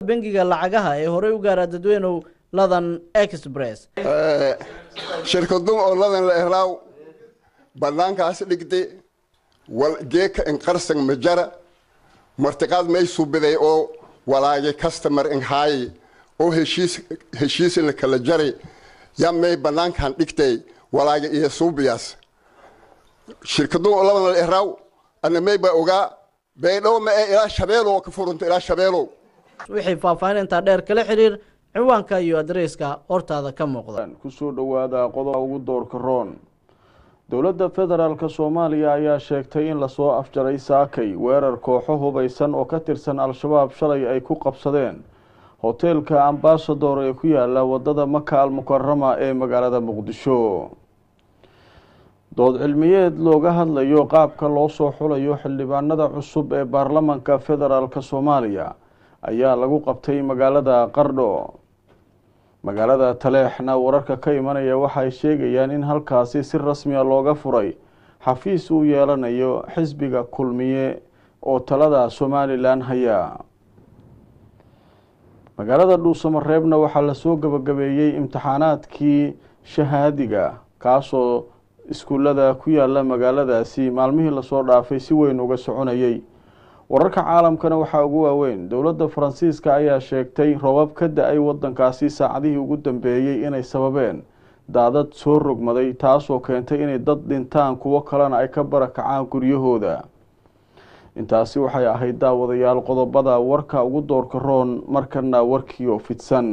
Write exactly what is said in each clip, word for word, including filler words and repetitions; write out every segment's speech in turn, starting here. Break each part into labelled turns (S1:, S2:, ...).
S1: bangiga lacagaha ee horey u gaara dadweynuhu ladan express
S2: shirkadu oo ladan la ehlaaw banaankaas dhigtay wal geeka in qarsan majara martiqaad may suubiday oo walaage customer in hay oo heshiis heshiis la kala jaray yamay banaankan dhigtay walaage iyo suubiyas shirkadu oo ladan la ehlaaw ana may ba ogaa beedo ma ila shabeelo ka furunta ila shabeelo
S1: wixii faahfaahinta dheer kala xiriir ciwaanka iyo adreeska hortaada ka muuqda
S3: ku soo dhawaada qodob ugu doorka roon dowladda federaalka Soomaaliya ayaa sheegtay in la soo afjaray saakay weerar kooxo hubaysan oo ka tirsan al-shabaab shalay ay ku qabsadeen hoteelka Ambassador ee ku yaala wadada Maka al-Mukarrama ee magaalada Muqdisho dood cilmiyeed looga hadlayo qaabka loo soo xulayo xildhibaanada cusub ee baarlamaanka federaalka Soomaaliya ayaa lagu qabtay magaalada Qardho magaalada Taleexna wararka ka imanaya waxay sheegayaan in halkaasi si rasmi ah looga furay xafiis uu yeelanayo xisbiga kulmiye oo talada Somaliland haya magaalada Dhuusamareebna waxaa la soo gabagabeeyay imtixaanaadkii shahaadiga kaasoo iskuulada ku yaala magaaladaasi maalmihii la soo dhaafay si weyn uga soconayay wararka caalamkana waxa ugu waaweyn dowladda Faransiiska ayaa sheegtay roobab ka da'ay wadankaasi saacadihii ugu dambeeyay inay sababeen daadad soo rogmaday taasoo keentay inay dad dhintaan kuwa kalena ay ka barakacaan guryahooda intaasi waxay ahayd daawadayaal qodobada warka ugu doorka roon markana warkii oo fidsan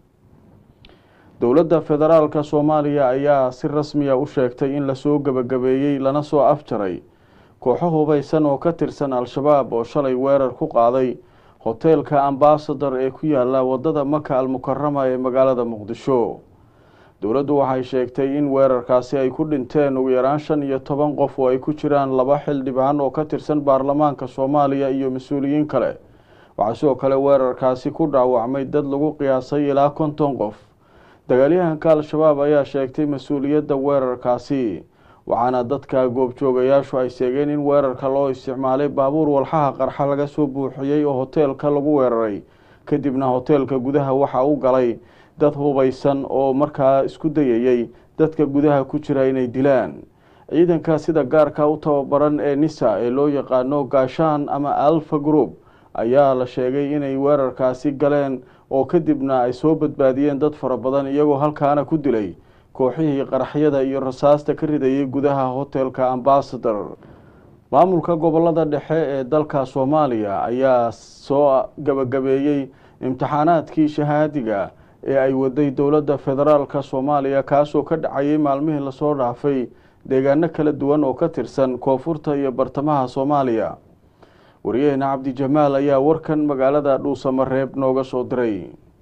S3: dowladda federaalka Soomaaliya ayaa si rasmi ah u sheegtay in la soo gabagabeeyay lana soo afjaray kooxo hubaysan oo ka tirsan al-shabaab oo shalay weerar ku qaaday hoteelka Ambassador ee ku yaala wadada Maka al-Mukarrama ee magaalada Muqdisho dowladdu waxay sheegtay in weerarkaasi ay ku dhinteen ugu yaraan shan iyo toban qof oo ay ku jiraan laba xildhibaan oo ka tirsan baarlamaanka Soomaaliya iyo mas'uuliyiin kale waxa sidoo kale weerarkaasi ku dhaawacmay dad lagu qiyaasay ilaa konton qof dagaalyahanka al-shabaab ayaa sheegtay mas'uuliyadda weerarkaasi waxaana dadka goobjoogayaashu ay sheegeen in weerarka loo isticmaalay baabuur walxaha qarxa laga soo buuxiyay oo hoteelka lagu weeraray kadibna hoteelka gudaha waxa uu galay dad hubaysan oo markaa isku dayayay dadka gudaha ku jira inay dilaan ciidanka sida gaarka u tababaran ee Nisa ee loo yaqaano Gaashaan ama Alpha Group ayaa la sheegay inay weerarkaasi galeen oo kadibna ay soo badbaadiyeen dad fara badan iyagoo halkaana ku dilay kooxihii qaraxyada iyo rasaasta ka ridayay gudaha hoteelka Ambassador maamulka gobolada dhexe ee dalka Soomaaliya ayaa soo gabagabeeyay imtixaanaadkii shahaadiga ee ay waday dowladda federaalka Soomaaliya kaasoo ka dhacay maalmihii la soo dhaafay deegaano kala duwan oo ka tirsan koonfurta iyo bartamaha Soomaaliya wariyahana Cabdi Jamaal ayaa warkan magaalada Dhuusamareeb nooga soo diray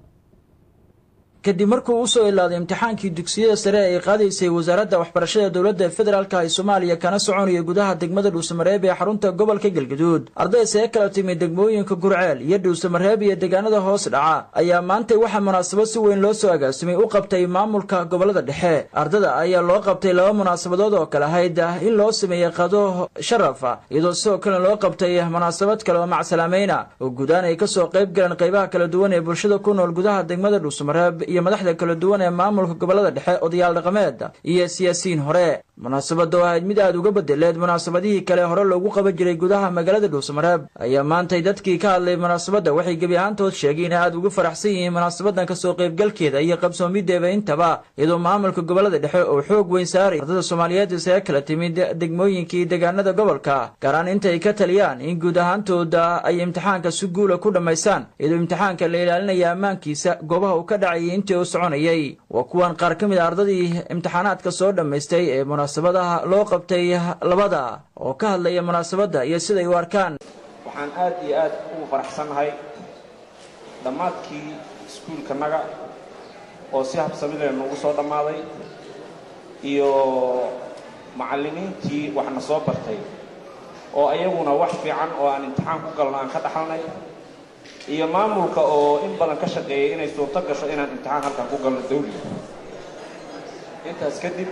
S4: kadib markuu u soo ilaaday imtixaankii dugsiyada sare ee qaadaysay wasaaradda waxbarashada dowladda federaalka ee Soomaaliya kana soconaya gudaha degmada Dhuusamareeb ee xarunta gobolka Galgaduud arday see kala timid degmooyinka Gurceel iyo Dhuusamareeb iyo deegaanada hoos dhaca ayaa maanta waxa munaasabad si weyn loo soo agaasimay u qabtay maamulka gobolada dhexe ardada ayaa loo qabtay laba munaasabadood oo kala ahayd in loo sameeyay qado sharaf iyadoo sidoo kale loo qabtay munaasabad kale oo macsalaameena oo gudaan ay ka soo qayb galeen qaybaha kala duwan ee bulshada ku nool gudaha degmada Dhuusamareeb iyo madaxda kala duwan ee maamulka gobolada dhexe odayaal dhaqameed iyo siyaasiyiin hore munaasabadu ahayd mid aad uga bedeleed munaasabadihii kale hore loogu qaban jiray gudaha magaalada Dhuusamareeb ayaa maanta dadkii ka hadlay munaasabada waxay gabi ahaantood sheegeen in aad uga faraxsan yihiin munaasabadan ka soo qaybgalkeeda iyo qabsoomideeda intaba iyadoo maamulka gobolada dhexe oo xoog weyn saaray ardada Soomaaliyeed ee kala timid degmooyinkii deegaanada gobolka gaaraan inta ay ka taliyaan in guud ahaantooda ay imtixaanka si guul ah ku dhameystaan iyadoo imtixaanka la ilaalinayo amaankiisa goobaha uu ka dhacay intii uu soconayay waa kuwan qaar ka mid ah ardadii imtixaanaadka soo dhameystay ee munaasabadaha loo qabtay labada oo ka hadlaya munaasabada iyo sida ay u arkaan
S5: waxaan aad iyo aad ugu faraxsanahay dhamaadkii iskuulka naga oo si habsami leh noogu soo dhamaaday iyo macallimiintii waxna soo bartay oo ayaguna wax fiican oo aan imtixaan ku galno aan ka dhaxalnay iyo maamulka oo in badan ka shaqeeyay inay suurto gasho inaan imtixaan halkan ku galno dawliga intaas kadib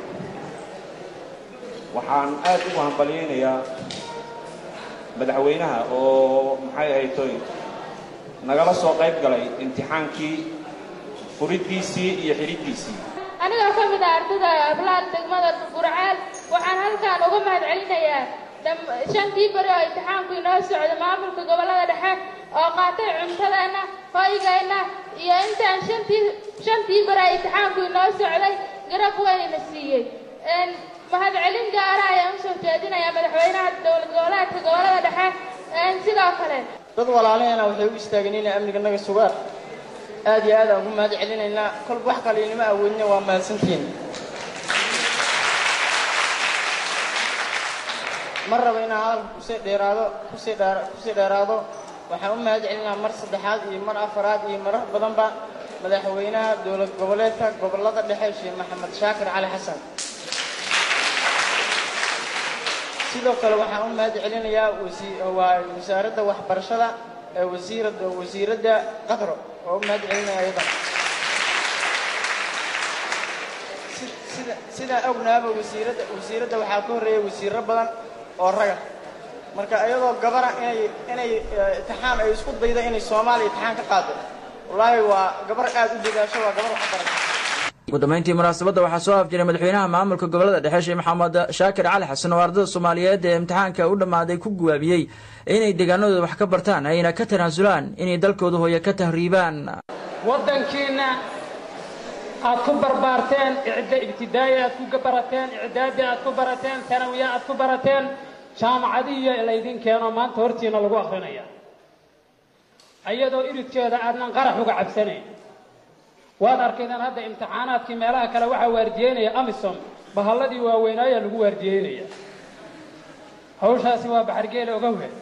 S5: waxaan aad ugu hambaliyeynayaa madaxweynaha oo maxay ahayd nagala soo qayb galay imtixaankii furidiisii iyo xidhiidhiisii
S6: aniga ka mid ah ardayda ablaad degmada Gurceel waxaan halkaan uga mahadcelinayaa shantii bari oo imtixaanku inoo socday maamulka gobolada dhexe oo qaatay cuntadeena hoygeena iyo intaan shantii shantii bari imtixaanku inoo socday garab weyn siiyay in mahadcelin gaar ah ayaan soo jeedinayaa madaxweynaha dowlad goboleedka gobolada dhexe in sidoo kale
S7: dad walaalaheena waxay u istaageen inay amniga naga sugaan aad iyo aad ugu mahadcelinaynaa kol wax kale inama awoodna waa mahadsantiin marraba inaan hadalka kusii dheeraado kusii dheer kusii dheeraado waxaan u mahadcelinayaa mar saddexaad iyo mar afaraad iyo marar badanba madaxweynaha dowlad goboleedka gobolada dhexe Sheekh Maxamed Shaakir Cali Xasan sidoo kale waxaan u mahadcelinayaa wasaaradda waxbarashada ee wasiirada wasiirada qadro oo u mahadcelinaya ayada sida sida ognaaba wasiirada wasiirada waxaa ka horeeyay wasiirro badan oo raga marka ayadoo gabara inay inay imtixaan ay isku dayda inay Soomaaliya imtixaan ka qaado wallahi waa gabar aad u dadaasho waa gabar wax baran
S4: ugu dambeyntii munaasabadda waxaa soo afjiray madaxweynaha maamulka gobolada dhexe Sheekh Maxamed Shaakir Cali Xasan oo ardayda Soomaaliyeed ee imtixaanka u dhamaaday ku guwaabiyay inay deegaanadooda wax ka bartaan ayna ka tanaasulaan inay dalkooda hooyo ka tahriibaan
S8: wadankiina aad ku barbaarteen icda ibtidaaya aad ku barateen icdaadi aad ku barateen tanawiya aad ku barateen jaamacadiyo la idin keeno maanta hortiina lagu akhrinaya ayadoo iridkeeda aadnan qarax uga cabsanayn waad arkaydaan hadda imtixaanaadkii meelaha kale waxa waardiyeynaya amisom bahalladii waaweynaayaa lagu waardiyeynaya hawshaasi waa baxargeele oga weyn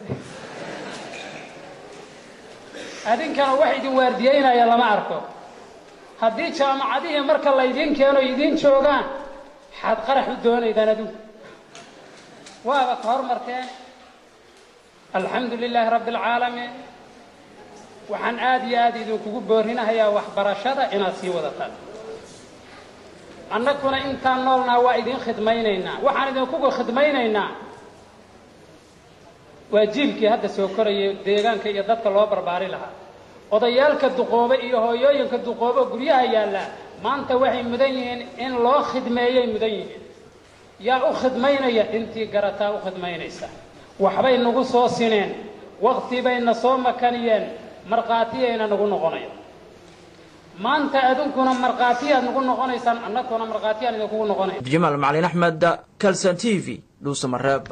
S8: adinkana wax idin waardiyeynaya lama arko haddii jaamacadihii marka laydin keeno idin joogaan xad qarax u doonaydaan adigu waaba ka hormarteen alxamdu lilaahi rabbi alcaalamiin waxaan aad iyo aad idinkugu boorinahayaa waxbarashada inaad sii wadataan annaguna intaan noolnaa waa idin khidmaynaynaa waxaan idinkugu khidmaynaynaa waa jiilkii hadda soo korayay deegaanka iyo dadka loo barbaari lahaa odayaalka duqoobe iyo hooyooyinka duqoobe guryaha yaalla maanta waxay mudan yihiin in loo khidmeeyay mudan yihiin yaa u khidmaynaya intii garataa u khidmaynaysa waxbay nagu soo sineen waqti bayna soo makaniyeen marqaatiyayna nagu noqonaya maanta adunkuna marqaatiyaad nagu noqonaysaan annaguna marqaatiyaan idinkugu noqonaya
S4: Jamal Macalin Axmed Kalsan T V Dhuusamareeb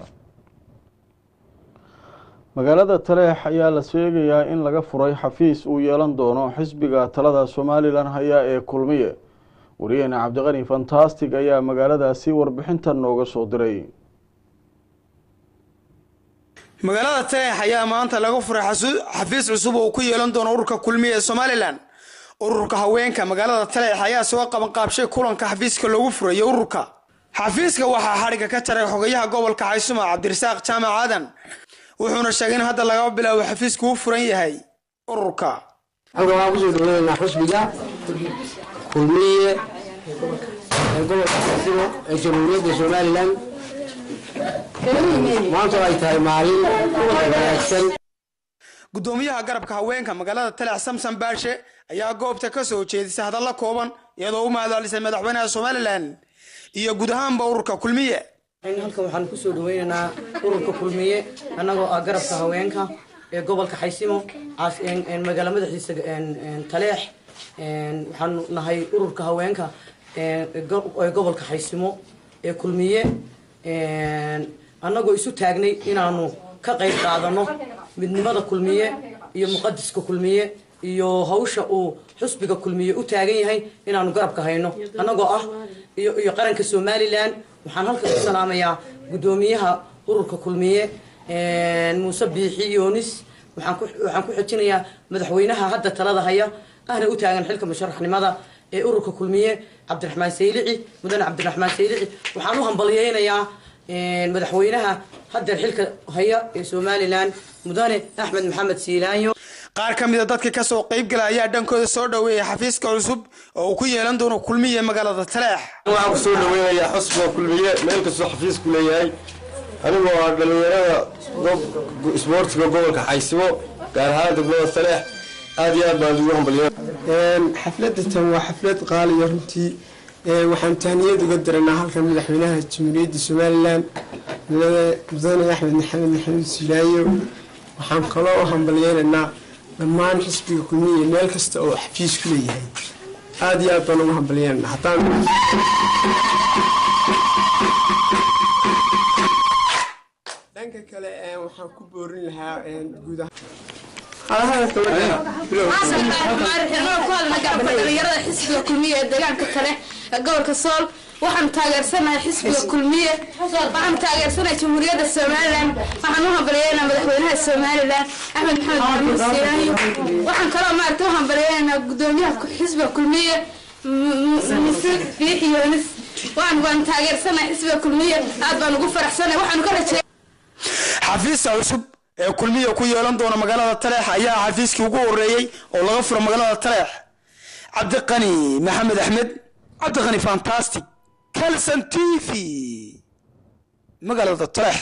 S3: magaalada Taleex ayaa la sheegayaa in laga furay xafiis uu yeelan doono xisbiga talada Soomaaliland haya ee kulmiye wariyana Cabdiqani Fantastic ayaa magaaladaasi warbixintan nooga soo diray
S9: magaalada Taleex ayaa maanta laga furay xafiis cusub oo ku yeelan doono ururka kulmiye ee Soomaaliland ururka haweenka magaalada Taleex ayaa soo qaban qaabshay kulanka xafiiska loogu furay ururka xafiiska waxa xariga ka taray xogayaha gobolka Xaysuma Cabdirasaaq Jaamac Aadan wuxuuna sheegay in hadda laga bilaabo xafiisku uu furan yahay ururka
S10: halka waxa ku soo dhaweynaa xisbiga kulmiye ee gobolka Xaysuma ee Jamhuuriyadda Soomaaliland maanta ay tahay maalin wanaagsan
S9: gudoomiyaha garabka haweenka magaalada Taleex Samson Baashe ayaa goobta ka soo jeedisay hadallo kooban iyadoo u mahadcelisay madaxweynaha Soomaaliland iyo guud ahaanba ururka kulmiye
S7: halkan waxaan ku soo dhaweynaynaa ururka kulmiye anagoo ah garabka haweenka ee gobolka Xaysimo ee magaalada madaxiisa Taleex waxaan nahay ururka haweenka ee gobolka Xaysimo ee kulmiye annagoo isu taagnay inaanu ka qayb qaadano midnimada kulmiye iyo muqaddiska kulmiye iyo hawsha uu xusbiga kulmiye u taagan yahay inaanu garabka hayno annagoo ah iyo iyo qaranka Soomaaliland waxaan halkan ku salaamayaa gudoomiyaha ururka kulmiye Muuse Biixi Yoonis waxaan ku waxaan ku xijinayaa madaxweynaha hadda talada haya ahna u taagan xilka musharaxnimada ee ururka kulmiye Cabdiraxmaan Saylici mudane Cabdiraxmaan Saylici waxaan u hambalyeeynayaa madaxweynaha hadda xilka haya ee Soomaaliland mudane Axmed Maxamed Siilaanyo
S9: qaar kamid ah dadka ka soo qayb galay ayaa dhankooda soo dhaweeyay xafiiska cusub oo uu ku yeelan doono kulmiye magaalada Taleex
S11: waxaan ku soo dhaweeyaa xusbiga kulmiye meel ka soo xafiisku leeyahay anigoo ah dhalinyarada isboortiga gobolka Xaysimo gaar ahaan degmada Taleex aad iyo aad baan ugu hambaliyay
S12: xafladda tan waa xaflad qaali ah runtii waxaan tahniyad uga diranaa halkan madaxweynaha jamhuuriyadda Soomaaliland mudane Axmed Maxamed Maxamuud Silaayo waxaan kaloo u hambaliyaynaynaa dhammaan xisbiga kulmiye meel kasta oo xafiis ku leeyahay aad iyo aad baan ugu hambaliyaynaynaa haddaan dhanka kale waxaan ku boorin lahaa guud
S13: dhalinyarada xisbiga kulmiye ee deegaanka kale gobolka Sool waxaan taageersanahay xisbiga kulmiye waxaan taageersanahay jamhuuriyadda Soomaaliland waxaan u hambalyeynaa madaxweynaha Soomaaliland Axmed Maxamed Maxamuud Silaayo waxaan kaloo maartay u hambalyeynaa gudoomiyaha xisbiga kulmiye Muuse Biixi Yuunus waan waan taageersanahay xisbiga kulmiye aad baan ugu faraxsanahay waxaan ka rajeeyaa
S9: xafiiska cusub ee kulmiye ku yeelan doona magaalada Taleex ayaa xafiiskii ugu horeeyay oo laga furo magaalada Taleex Cabdiqani Maxamed Axmed Cabdiqani fantastic Kalsan T V magaalada Taleex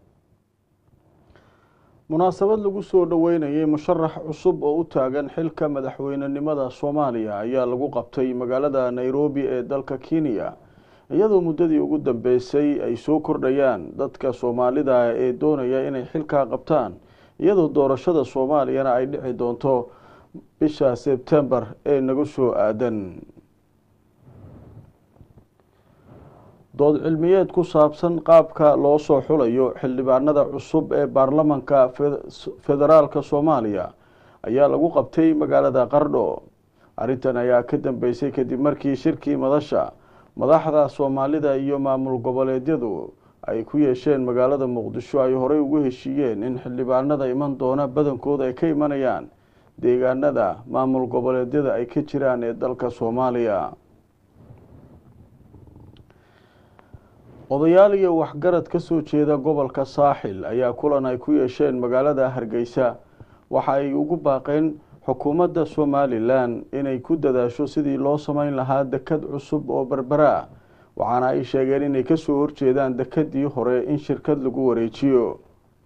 S3: munaasabad lagu soo dhaweynayay musharax cusub oo u taagan xilka madaxweynenimada Soomaaliya ayaa lagu qabtay magaalada Nairobi ee dalka Kenya iyadoo muddadii ugu dambeysay ay soo kordhayaan dadka Soomaalida ee doonaya inay xilka qabtaan iyadoo doorashada Soomaaliyana ay dhici doonto bisha September ee nagu soo aadan dood cilmiyeed ku saabsan qaabka loo soo xulayo xildhibaanada cusub ee baarlamaanka federaalka Soomaaliya ayaa lagu qabtay magaalada Qardho arrintan ayaa ka dambeysay kadib markii shirkii madasha madaxda Soomaalida iyo maamul goboleedyadu ay ku yeesheen magaalada Muqdisho ay horey ugu heshiiyeen in xildhibaanada iman doona badankooda ay ka imanayaan deegaanada maamul goboleedyada ay ka jiraan ee dalka Soomaaliya odayaal iyo waxgarad ka soo jeeda gobolka Saaxil ayaa kulan ay ku yeesheen magaalada Hargeysa waxa ay ugu baaqeen xukuumadda Somaliland inay ku dadaasho sidii loo sameyn lahaa dekad cusub oo Berbera waxaana ay sheegeen inay ka soo horjeedaan dekadii hore in shirkad lagu wareejiyo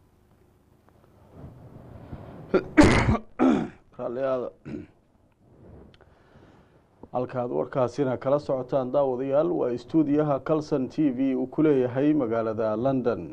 S3: halkaad warkaasina kala socotaan daawadayaal waa istuudiyaha Kalsan T V uu ku leeyahay magaalada London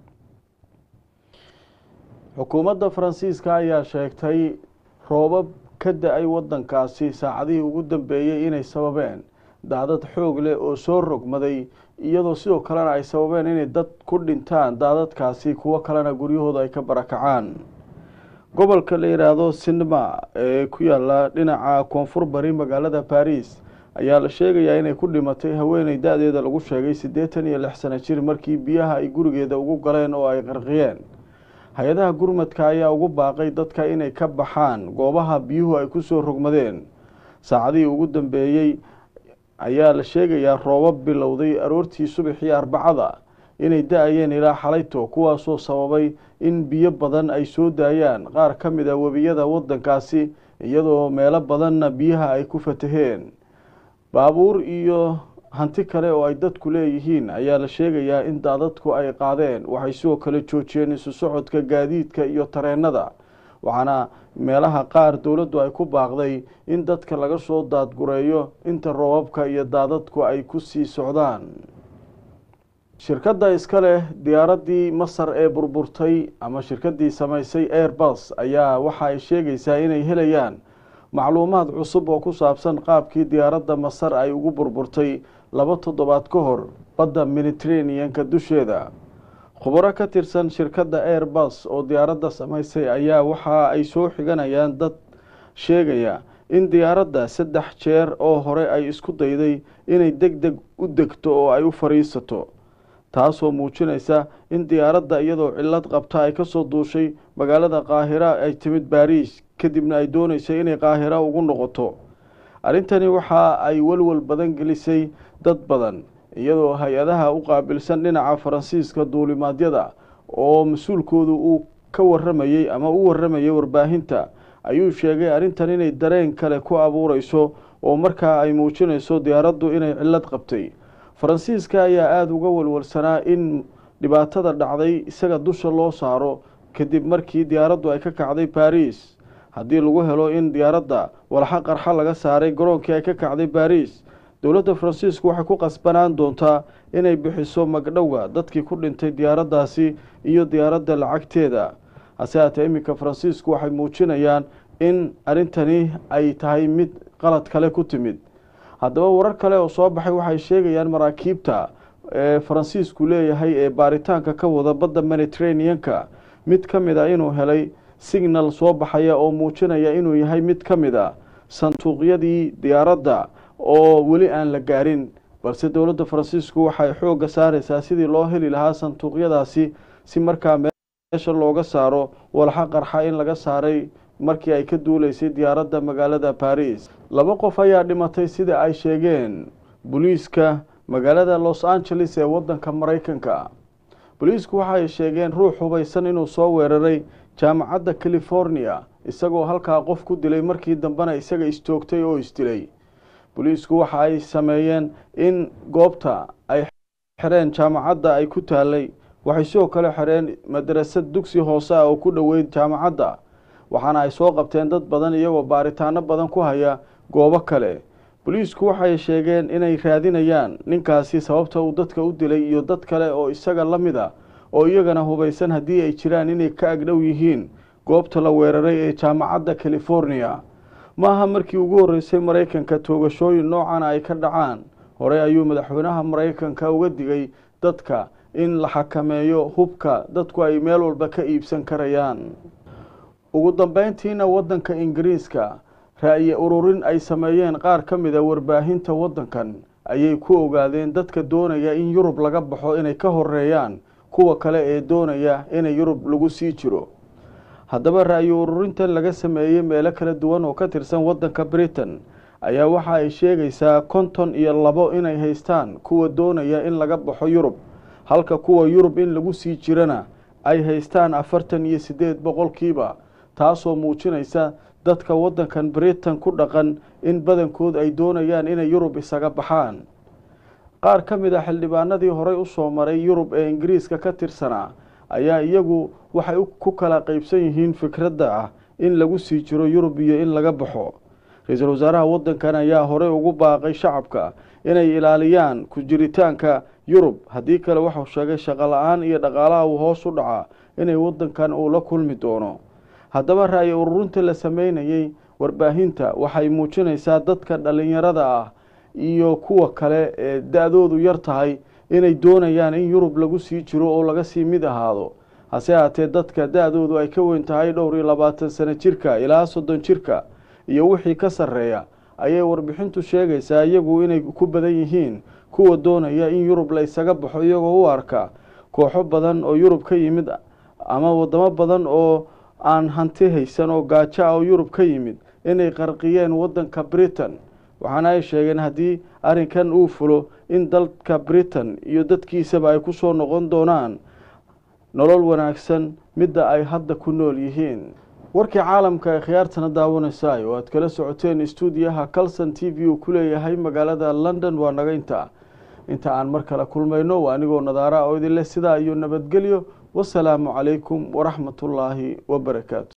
S3: xukuumadda Faransiiska ayaa sheegtay roobab ka da'ay wadankaasi saacadihii ugu dambeeyay inay sababeen daadad xoog leh oo soo rogmaday iyadoo sidoo kalena ay sababeen inay dad ku dhintaan daadadkaasi kuwa kalena guryahooda ay ka barakacaan gobolka la yiraahdo Sinema ee ku yaala dhinaca koonfur bari magaalada Paris ayaa la sheegayaa inay ku dhimatay haweeney da'deeda lagu sheegay siddeetan iyo lix sano jir markii biyaha ay gurigeeda ugu galeen oo ay qarqiyeen hay-adaha gurmadka ayaa ugu baaqay dadka inay ka baxaan goobaha biyuhu ay ku soo rogmadeen saacadihii ugu dambeeyay ayaa la sheegayaa roobab bilowday aroortii subaxii Arbacada inay da'ayeen ilaa xalayto kuwaasoo sababay in biyo badan ay soo daayaan qaar ka mid ah webiyada wadankaasi iyadoo meelo badanna biyaha ay ku fataheen baabuur iyo hanti kale oo ay dadku leeyihiin ayaa la sheegayaa in daadadku ay qaadeen waxay sidoo kale joojiyeen isu socodka gaadiidka iyo tareenada waxaana meelaha qaar dowladdu ay ku baaqday in dadka laga soo daadgureeyo inta roobabka iyo daadadku ay ku sii socdaan shirkadda iska leh diyaaradii Masar ee burburtay ama shirkadii samaysay Airbus ayaa waxa ay sheegaysaa inay helayaan macluumaad cusub oo ku saabsan qaabkii diyaaradda Masar ay ugu burburtay laba toddobaad ka hor badda Mediterranean-ka dusheeda khubaro ka tirsan shirkadda Airbus oo diyaaradda samaysay ayaa waxa ay soo xiganayaan dad sheegaya in diyaaradda saddex jeer oo hore ay isku dayday inay degdeg u degto oo ay u fariisato taasoo muujinaysa in diyaaradda iyadoo cillad qabta ay ka soo duushay magaalada Qaahira ay timid Paris kadibna ay doonaysay inay Qaahira ugu noqoto arrintani waxa ay walwal badan gelisay dad badan iyadoo hay-adaha u qaabilsan dhinaca Faransiiska duulimaadyada oo mas'uulkoodu uu ka waramayay ama u waramayay warbaahinta ayuu sheegay arrintan inay dareen kale ku abuurayso oo markaa ay muujinayso diyaaraddu inay cillad qabtay Faransiiska ayaa aad uga walwalsanaa in dhibaatada dhacday isaga dusha loo saaro kadib markii diyaaraddu ay ka kacday Paris haddii lagu helo in diyaaradda walxa qarxa laga saaray garoonkii ay ka kacday baariis dowladda faransiisku waxay ku qasbanaan doontaa inay bixiso magdhowga dadkii ku dhintay diyaaraddaasi iyo diyaaradda lacagteeda hase haatee iminka faransiisku waxay muujinayaan in arrintani ay tahay mid qalad kale ku timid haddaba warar kale oo soo baxay waxay sheegayaan maraakiibta ee faransiisku leeyahay ee baaritaanka ka wada badda mediterranean-ka mid ka mid a inuu helay signal soo baxaya oo muujinaya inuu yahay mid ka mid a sanduuqyadii diyaaradda oo weli aan la gaarin balse dowladda faransiisku waxay xoogga saaraysaa sidii loo heli lahaa sanduuqyadaasi si markaa meesha looga saaro walxa qarxa in laga saaray markii ay ka duuleysay diyaaradda magaalada baris laba qof ayaa dhimatay sida ay sheegeen booliiska magaalada los angeles ee waddanka maraykanka booliisku waxay sheegeen ruux hubaysan inuu soo weeraray jaamacadda california isagoo halkaa qof ku dilay markii dambena isaga istoogtay oo isdilay booliisku waxa ay sameeyeen in goobta ay xireen jaamacadda ay ku taalay waxay sidoo kale xireen madrasad dugsi hoose ah oo ku dhoweyd jaamacadda waxaana ay soo qabteen dad badan iyagoo baaritaano badan ku haya goobo kale booliisku waxay sheegeen inay raadinayaan ninkaasi sababta uu dadka u dilay iyo dad kale oo isaga la mid a oo iyagana hubaysan haddii ay jiraan inay ka agdhow yihiin goobta la weeraray ee jaamacadda california maaha markii ugu horreysay maraykanka toogashooyin noocana ay ka dhacaan horey ayuu madaxweynaha maraykanka uga digay dadka in la xakameeyo hubka dadku ay meel walba ka iibsan karayaan ugu dambeyntiina waddanka ingiriiska ra'yi ururin ay sameeyeen qaar ka mid a warbaahinta waddankan ayay ku ogaadeen dadka doonaya in yurub laga baxo inay ka horeeyaan kuwa kale ee doonaya inay yurub lagu sii jiro haddaba ra'yi ururintan laga sameeyey meelo kala duwan oo ka tirsan waddanka britain ayaa waxa ay sheegaysaa konton iyo labo inay haystaan kuwa doonaya in laga baxo yurub halka kuwa yurub in lagu sii jirana ay haystaan afartan iyo siddeed boqolkiiba taasoo muujinaysa dadka waddankan britain ku dhaqan in badankood ay doonayaan inay yurub isaga baxaan qaar ka mid a xildhibaanadii horey u soo maray yurub ee ingiriiska ka tirsanaa ayaa iyagu waxay ku kala qaybsan yihiin fikradda ah in lagu sii jiro yurub iyo in laga baxo ra-iisul wasaaraha waddankan ayaa horey ugu baaqay shacabka inay ilaaliyaan ku jiritaanka yurub haddii kale waxuu sheegay shaqo la-aan iyo dhaqaalaha uu hoos u dhacaa inay waddankan uu la kulmi doono haddaba ra'yi ururinta la sameynayey warbaahinta waxay muujinaysaa dadka dhallinyarada ah iyo kuwa kale ee da-doodu yar tahay inay doonayaan in yurub lagu sii jiro oo laga sii mid ahaado hase haatee dadka da-doodu ay ka weyn tahay dhowr iyo labaatan sano jirka ilaa soddon jirka iyo wixii ka sarreeya ayay warbixintu sheegaysaa iyagu inay ku badan yihiin kuwa doonaya in yurub la isaga baxo iyagoo u arka kooxo badan oo yurub ka yimid ama wadamo badan oo aan hanti haysan oo gaajo ah oo yurub ka yimid inay qarqiyeen waddanka britain waxaana ay sheegeen haddii arrinkan uu fulo in dalka britain iyo dadkiisaba ay ku soo noqon doonaan nolol wanaagsan midda ay hadda ku nool yihiin warkii caalamka ee khiyaartana daawanaysaay oo aad kala socoteen stuudiyaha calson t v uu ku leeyahay magaalada london waa naga inta inta aan mar kale kulmayno waa anigoo nadaara oo idin leh sidaa iyo nabadgelyo wasalaamu calaykum waraxmatullaahi wabarakaatu